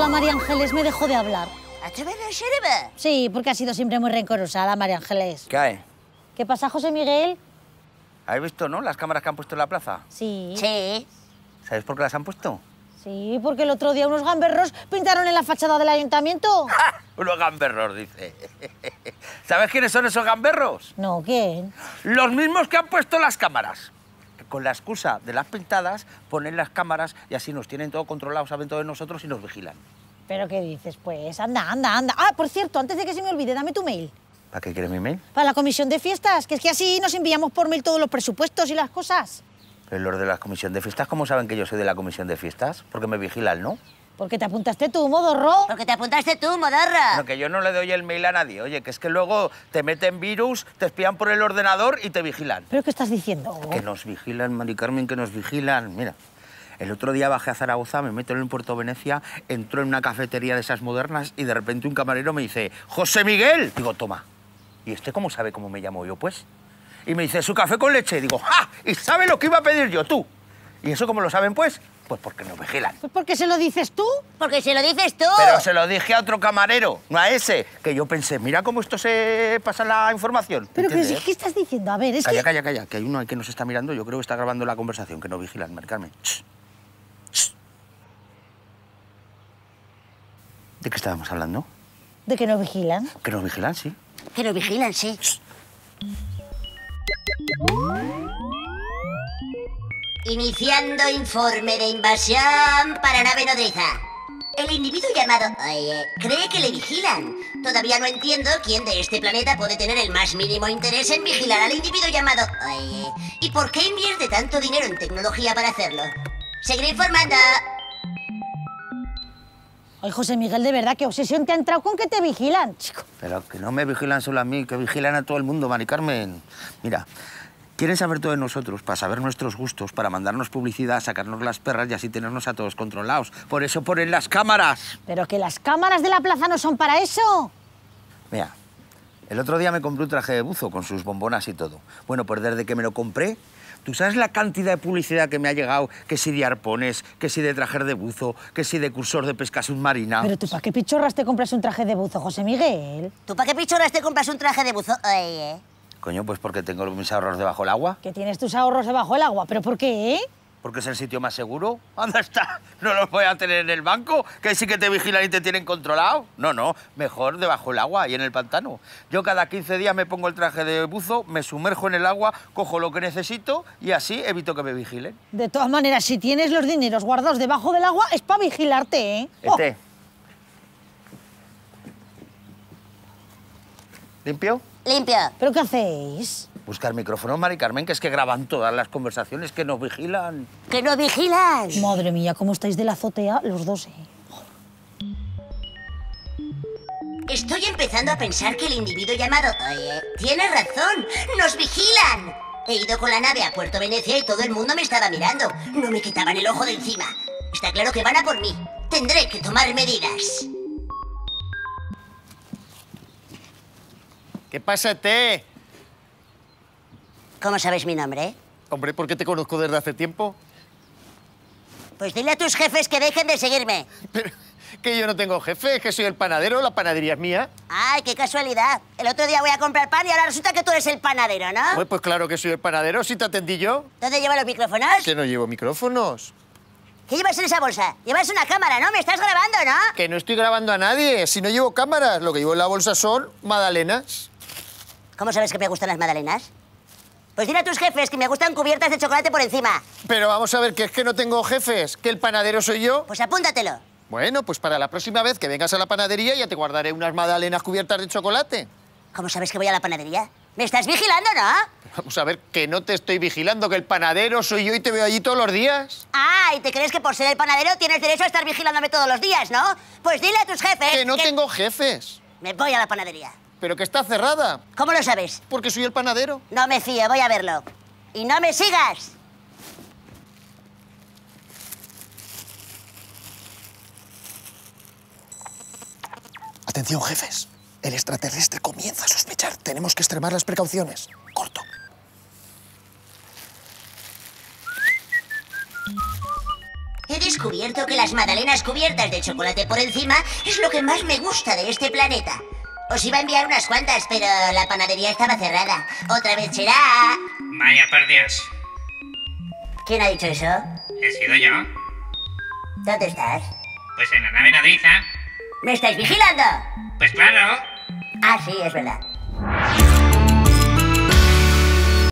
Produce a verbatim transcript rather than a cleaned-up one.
la María Ángeles me dejó de hablar. ¿A tu verdad, Xereba? Sí, porque ha sido siempre muy rencorosa la María Ángeles. ¿Qué hay? ¿Qué pasa, José Miguel? ¿Habéis visto, no, las cámaras que han puesto en la plaza? Sí. Sí. ¿Sabéis por qué las han puesto? Sí, porque el otro día unos gamberros pintaron en la fachada del ayuntamiento. ¡Ja! Unos gamberros, dice. ¿Sabes quiénes son esos gamberros? No, ¿quién? Los mismos que han puesto las cámaras. Con la excusa de las pintadas, ponen las cámaras y así nos tienen todo controlado, saben todo de nosotros y nos vigilan. ¿Pero qué dices, pues? Anda, anda, anda. Ah, por cierto, antes de que se me olvide, dame tu mail. ¿Para qué quieres mi mail? Para la comisión de fiestas, que es que así nos enviamos por mail todos los presupuestos y las cosas. Pero los de la comisión de fiestas, ¿cómo saben que yo soy de la comisión de fiestas? Porque me vigilan, ¿no? Porque te apuntaste tú, modorro. Porque te apuntaste tú, modorra. Bueno, que yo no le doy el mail a nadie. Oye, que es que luego te meten virus, te espían por el ordenador y te vigilan. ¿Pero qué estás diciendo? Que nos vigilan, Mari Carmen, que nos vigilan. Mira, el otro día bajé a Zaragoza, me meto en el Puerto Venecia, entró en una cafetería de esas modernas y de repente un camarero me dice, ¡José Miguel! Digo, toma. ¿Y este cómo sabe cómo me llamo yo, pues? Y me dice, su café con leche. Digo, ¡ja! ¿Y sabe lo que iba a pedir yo, tú? ¿Y eso cómo lo saben, pues? Pues porque nos vigilan. Pues porque se lo dices tú. Porque se lo dices tú. Pero se lo dije a otro camarero, no a ese, que yo pensé, mira cómo esto se pasa la información. Pero, pero ¿Entiendes? ¿qué estás diciendo? A ver, es Calla, que... calla, calla, que hay uno ahí que nos está mirando, yo creo que está grabando la conversación, que nos vigilan, Mari Carmen. Shh. Shh. ¿De qué estábamos hablando? ¿De que nos vigilan? ¿Que nos vigilan, sí? Que nos vigilan, sí. Shh. Iniciando informe de invasión para nave nodriza. El individuo llamado Oye cree que le vigilan. Todavía no entiendo quién de este planeta puede tener el más mínimo interés en vigilar al individuo llamado Oye. ¿Y por qué invierte tanto dinero en tecnología para hacerlo? Seguiré informando. Ay, José Miguel, de verdad, ¿qué obsesión te ha entrado con que te vigilan, chico? Pero que no me vigilan solo a mí, que vigilan a todo el mundo, Mari Carmen. Mira, quieren saber todo de nosotros, para saber nuestros gustos, para mandarnos publicidad, sacarnos las perras y así tenernos a todos controlados. Por eso ponen las cámaras. Pero que las cámaras de la plaza no son para eso. Mira, el otro día me compré un traje de buzo con sus bombonas y todo. Bueno, pues desde que me lo compré, ¿tú sabes la cantidad de publicidad que me ha llegado? Que si de arpones, que si de trajes de buzo, que si de cursor de pesca submarina. Pero tú, ¿para qué pichorras te compras un traje de buzo, José Miguel? ¿Tú para qué pichorras te compras un traje de buzo? Oye. Coño, pues porque tengo mis ahorros debajo del agua. Que tienes tus ahorros debajo del agua. ¿Pero por qué? Porque es el sitio más seguro. ¿Dónde está? ¿No los voy a tener en el banco? ¿Que sí que te vigilan y te tienen controlado? No, no, mejor debajo del agua y en el pantano. Yo cada quince días me pongo el traje de buzo, me sumerjo en el agua, cojo lo que necesito y así evito que me vigilen. De todas maneras, si tienes los dineros guardados debajo del agua, es para vigilarte, ¿eh? Este. ¿Limpio? Limpio. ¿Pero qué hacéis? Buscar micrófonos, Mari Carmen, que es que graban todas las conversaciones que nos vigilan. ¡Que nos vigilan! Madre mía, cómo estáis de la azotea los dos, ¿eh? Estoy empezando a pensar que el individuo llamado Oye tiene razón. ¡Nos vigilan! He ido con la nave a Puerto Venecia y todo el mundo me estaba mirando. No me quitaban el ojo de encima. Está claro que van a por mí. Tendré que tomar medidas. ¿Qué pasa, Té? ¿Cómo sabes mi nombre? Hombre, ¿por qué te conozco desde hace tiempo? Pues dile a tus jefes que dejen de seguirme. Pero que yo no tengo jefe, que soy el panadero, la panadería es mía. ¡Ay, qué casualidad! El otro día voy a comprar pan y ahora resulta que tú eres el panadero, ¿no? Pues, pues claro que soy el panadero, si te atendí yo. ¿Dónde llevan los micrófonos? Que no llevo micrófonos. ¿Qué llevas en esa bolsa? Llevas una cámara, ¿no? Me estás grabando, ¿no? Que no estoy grabando a nadie, si no llevo cámaras. Lo que llevo en la bolsa son magdalenas. ¿Cómo sabes que me gustan las magdalenas? Pues dile a tus jefes que me gustan cubiertas de chocolate por encima. Pero vamos a ver, que es que no tengo jefes, que el panadero soy yo. Pues apúntatelo. Bueno, pues para la próxima vez que vengas a la panadería ya te guardaré unas magdalenas cubiertas de chocolate. ¿Cómo sabes que voy a la panadería? ¿Me estás vigilando, no? Vamos a ver, que no te estoy vigilando, que el panadero soy yo y te veo allí todos los días. Ah, ¿y te crees que por ser el panadero tienes derecho a estar vigilándome todos los días, no? Pues dile a tus jefes Que no tengo jefes. Me voy a la panadería. Pero que está cerrada. ¿Cómo lo sabes? Porque soy el panadero. No me fío, voy a verlo. ¡Y no me sigas! Atención, jefes. El extraterrestre comienza a sospechar. Tenemos que extremar las precauciones. Corto. he descubierto que las magdalenas cubiertas de chocolate por encima es lo que más me gusta de este planeta. Os iba a enviar unas cuantas, pero la panadería estaba cerrada. Otra vez será... Vaya por Dios. ¿Quién ha dicho eso? He sido yo. ¿Dónde estás? Pues en la nave nodriza. ¿Me estáis vigilando? Pues claro. Ah, sí, es verdad.